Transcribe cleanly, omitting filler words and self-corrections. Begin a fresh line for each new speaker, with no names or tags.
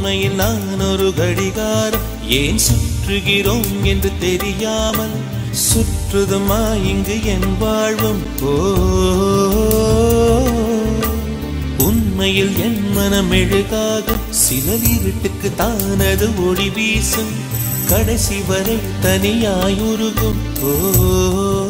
உண்மையில் நான் ஒரு கடிகாரம், ஏன் சுற்றுகிறோம் என்று தெரியாமல் சுற்றுதுமா இங்கு என் வாழ்வும். உண்மையில் என் மனம் மெழுகாகும், சிலர் இருட்டுக்கு தானது ஒளி வீசும், கடைசி வரை தனியாய் உருகும்.